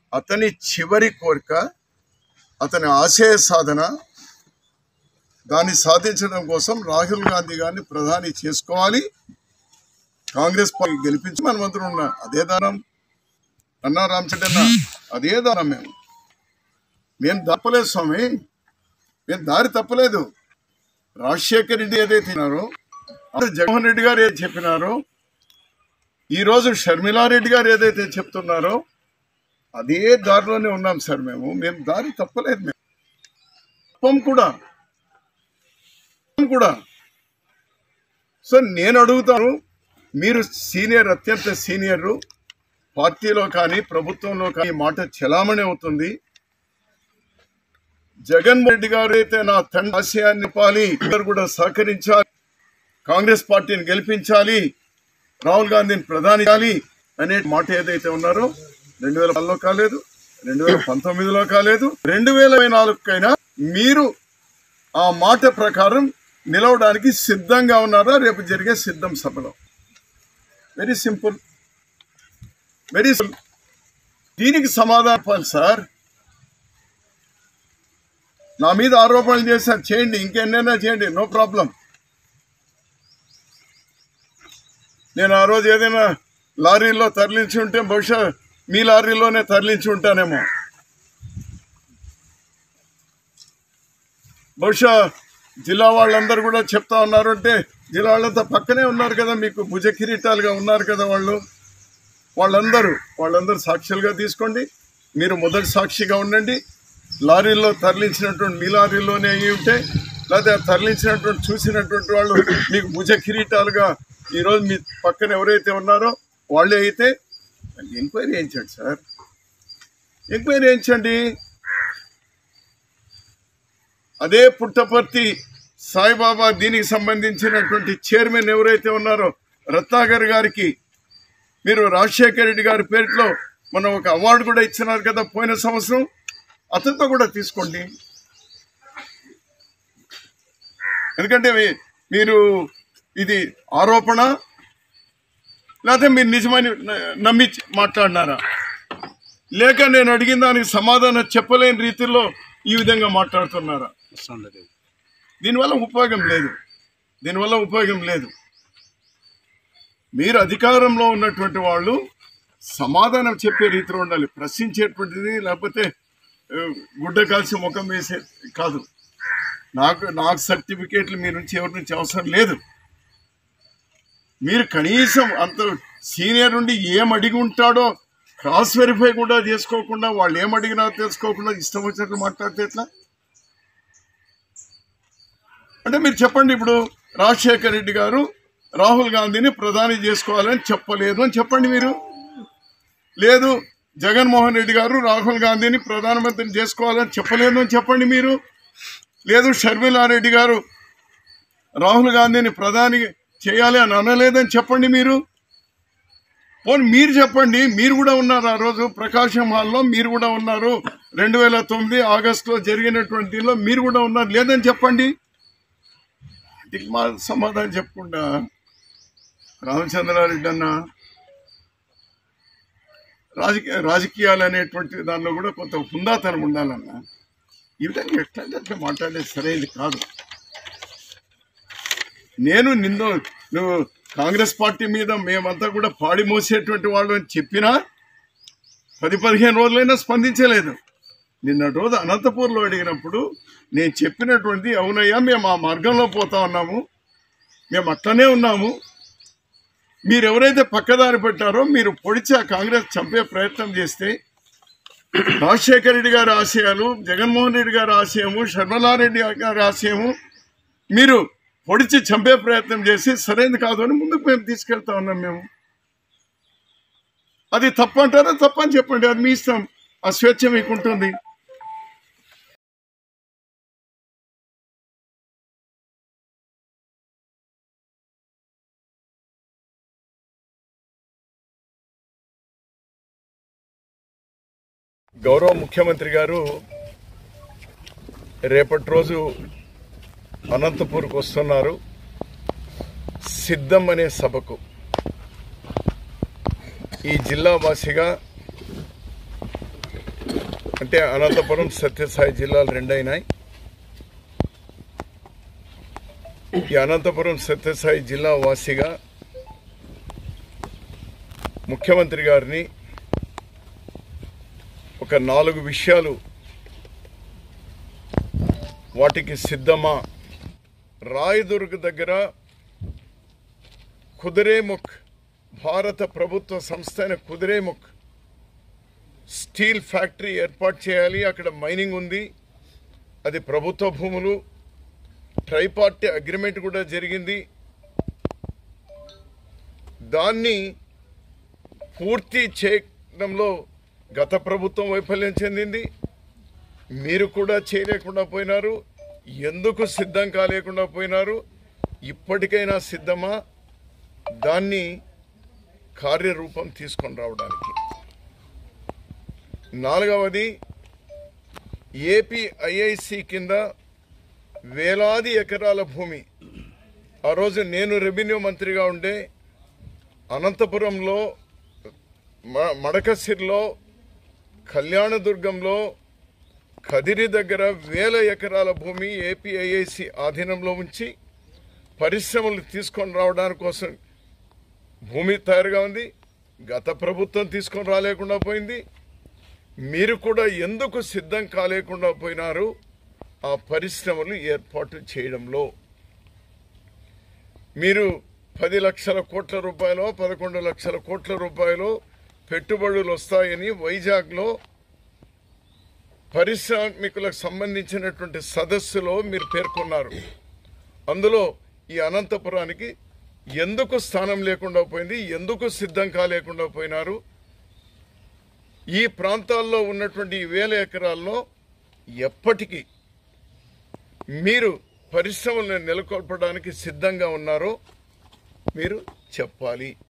అతని చివరి కోరిక, అతని ఆశయ సాధన, దాన్ని సాధించడం కోసం రాహుల్ గాంధీ గారిని ప్రధాని చేసుకోవాలి, కాంగ్రెస్ పార్టీ గెలిపించి మనమందరం ఉన్న అదే దానం అన్నా రామచంద్రన్న, అదే దానం. మేము తప్పలేదు స్వామి, మేము దారి తప్పలేదు. రాజశేఖర్ రెడ్డి ఏదైతే తిన్నారో, జగన్మోహన్ రెడ్డి గారు ఏదైతే చెప్పినారో, ఈరోజు షర్మిలారెడ్డి గారు ఏదైతే చెప్తున్నారో అదే దారిలోనే ఉన్నాం సార్. మేము దారి తప్పలేదు. మేము తప్పం కూడా. సో నేను అడుగుతాను, మీరు సీనియర్, అత్యంత సీనియర్, పార్టీలో కానీ ప్రభుత్వంలో కానీ మాట చెలామణి అవుతుంది. జగన్మోహన్ రెడ్డి గారు అయితే నా తండ్రి ఆశయాన్ని నింపాలి, కూడా సహకరించాలి, కాంగ్రెస్ పార్టీని గెలిపించాలి, రాహుల్ గాంధీని ప్రధాని చేయాలి అనే మాట ఏదైతే ఉన్నారో 2010లో కాలేదు, 2019లో కాలేదు, 2024కైనా మీరు ఆ మాట ప్రకారం నిలవడానికి సిద్ధంగా ఉన్నారా రేపు జరిగే సిద్ధం సభలో? Very simple. దీనికి సమాధానం చెప్పాలి సార్. నా మీద ఆరోపణలు చేశారు, చేయండి, ఇంకెన్నైనా చేయండి, నో ప్రాబ్లం. నేను ఆ రోజు ఏదైనా లారీలో తరలించి ఉంటే బహుశా మీ లారీలోనే తరలించి ఉంటానేమో. బహుశా జిల్లా వాళ్ళందరూ కూడా చెప్తా ఉన్నారు అంటే, జిల్లా వాళ్ళంతా పక్కనే ఉన్నారు కదా, మీకు భుజ కిరీటాలుగా ఉన్నారు కదా వాళ్ళందరూ సాక్షులుగా తీసుకోండి. మీరు మొదటి సాక్షిగా ఉండండి. లారీల్లో తరలించినటువంటి మీ లారీలోనే అయ్యి ఉంటే, లేకపోతే తరలించినటువంటి చూసినటువంటి వాళ్ళు మీకు భుజ కిరీటాలుగా ఈరోజు మీ పక్కన ఎవరైతే ఉన్నారో వాళ్ళే అయితే ఎంక్వైరీ చేయించండి సార్, ఎంక్వైరీ చేయించండి. అదే పుట్టపర్తి సాయిబాబా దీనికి సంబంధించినటువంటి చైర్మన్ ఎవరైతే ఉన్నారో రత్నాకర్ గారికి మీరు రాజశేఖర్ రెడ్డి గారి పేరులో మనం ఒక అవార్డు కూడా ఇచ్చినారు కదా పోయిన సంవత్సరం, అతనితో కూడా తీసుకోండి. ఎందుకంటే మీరు ఇది ఆరోపణ, లేకపోతే మీరు నిజమని నమ్మి మాట్లాడినారా, లేక నేను అడిగిన దానికి సమాధానం చెప్పలేని రీతిలో ఈ విధంగా మాట్లాడుతున్నారా? దీనివల్ల ఉపయోగం లేదు. మీరు అధికారంలో ఉన్నటువంటి వాళ్ళు సమాధానం చెప్పే రీతిలో ఉండాలి, ప్రశ్నించేటువంటిది, లేకపోతే గుడ్డ కాల్చి ముఖం వేసే కాదు. నాకు సర్టిఫికేట్లు మీ నుంచి ఎవరి నుంచి అవసరం లేదు. మీరు కనీసం అంత సీనియర్ నుండి ఏం అడిగి ఉంటాడో క్రాస్ వెరిఫై కూడా చేసుకోకుండా, వాళ్ళు ఏం అడిగినా తెలుసుకోకుండా ఇష్టం వచ్చినట్లు మాట్లాడితే ఎట్లా? అంటే మీరు చెప్పండి, ఇప్పుడు రాజశేఖర్ రెడ్డి గారు రాహుల్ గాంధీని ప్రధాని చేసుకోవాలని చెప్పలేదు అని చెప్పండి. మీరు లేదు, జగన్మోహన్ రెడ్డి గారు రాహుల్ గాంధీని ప్రధానమంత్రిని చేసుకోవాలని చెప్పలేదు అని చెప్పండి. మీరు లేదు, షర్మిలారెడ్డి గారు రాహుల్ గాంధీని ప్రధాని చేయాలి అని అనలేదని చెప్పండి. మీరు చెప్పండి. మీరు కూడా ఉన్నారు ఆ రోజు ప్రకాశం హాల్లో, మీరు కూడా ఉన్నారు 2009 ఆగస్టులో జరిగినటువంటి దీనిలో మీరు కూడా ఉన్నారు, లేదని చెప్పండి. మా సమాధానం చెప్పకుండా రామచంద్రారెడ్డి అన్న రాజకీయాలు అనేటువంటి దానిలో కూడా కొంత హుందాతనం ఉండాలన్న. ఈ విధంగా ఎట్లంటే అట్లా మాట్లాడేది సరైనది కాదు. నువ్వు కాంగ్రెస్ పార్టీ మీద మేమంతా కూడా పాడి మోసేటువంటి వాళ్ళు అని చెప్పినా 10-15 రోజులైనా స్పందించలేదు. నిన్నటి రోజు అనంతపూర్లో అడిగినప్పుడు నేను చెప్పినటువంటి, అవునయ్యా మేము ఆ మార్గంలో పోతా ఉన్నాము, మేము అట్లనే ఉన్నాము, మీరు ఎవరైతే పక్కదారి పెట్టారో మీరు పొడిచి ఆ కాంగ్రెస్ చంపే ప్రయత్నం చేస్తే రాజశేఖర రెడ్డి గారి ఆశయాలు, జగన్మోహన్ రెడ్డి గారి ఆశయము, షర్మిలారెడ్డి గారి ఆశయము మీరు పొడిచి చంపే ప్రయత్నం చేసి సరైనది కాదు అని ముందుకు మేము తీసుకెళ్తా ఉన్నాం. అది తప్పంటారా? తప్పని చెప్పండి, అది మీ ఇష్టం, ఆ స్వేచ్ఛ మీకు ఉంటుంది. గౌరవ ముఖ్యమంత్రి గారు రేపటి రోజు అనంతపూర్కు వస్తున్నారు సిద్ధం అనే సభకు. ఈ జిల్లా వాసిగా అంటే అనంతపురం సత్యసాయి జిల్లాలు రెండైనాయి. ఈ అనంతపురం సత్యసాయి జిల్లా వాసిగా ముఖ్యమంత్రి గారిని ఒక 4 విషయాలు, వాటికి సిద్ధమా? రాయదుర్గ్ దగ్గర కుదిరేముఖ్, భారత ప్రభుత్వ సంస్థ అయిన కుదిరేముఖ్ స్టీల్ ఫ్యాక్టరీ ఏర్పాటు చేయాలి. అక్కడ మైనింగ్ ఉంది, అది ప్రభుత్వ భూములు, ట్రైపార్టీ అగ్రిమెంట్ కూడా జరిగింది. దాన్ని పూర్తి చేయడంలో గత ప్రభుత్వం వైఫల్యం చెందింది. మీరు కూడా చేయలేకుండా పోయినారు. ఎందుకు సిద్ధం కాలేకుండా పోయినారు? ఇప్పటికైనా సిద్ధమా దాన్ని కార్యరూపం తీసుకొని రావడానికి? 4వది, ఏపీ ఐఐసి కింద వేలాది ఎకరాల భూమి. ఆ రోజు నేను రెవెన్యూ మంత్రిగా ఉండే అనంతపురంలో, మడకసిర్లో, కళ్యాణదుర్గంలో, కదిరి దగ్గర వేల ఎకరాల భూమి ఏపీ ఐఐసి ఆధీనంలో ఉంచి పరిశ్రమలు తీసుకొని రావడానికి కోసం భూమి తయారుగా ఉంది. గత ప్రభుత్వం తీసుకొని రాలేకుండా పోయింది. మీరు కూడా ఎందుకు సిద్ధం కాలేకుండా పోయినారు ఆ పరిశ్రమలు ఏర్పాటు చేయడంలో? మీరు 10 లక్షల కోట్ల రూపాయలు, 11 లక్షల కోట్ల రూపాయలు పెట్టుబడులు వస్తాయని వైజాగ్లో పారిశ్రామికులకు సంబంధించినటువంటి సదస్సులో మీరు పేర్కొన్నారు. అందులో ఈ అనంతపురానికి ఎందుకు స్థానం లేకుండా పోయింది? ఎందుకు సిద్ధం కాలేకుండా పోయినారు? ఈ ప్రాంతాల్లో ఉన్నటువంటి 1000 ఎకరాల్లో ఎప్పటికీ మీరు పరిశ్రమలను నెలకొల్పడానికి సిద్ధంగా ఉన్నారో మీరు చెప్పాలి.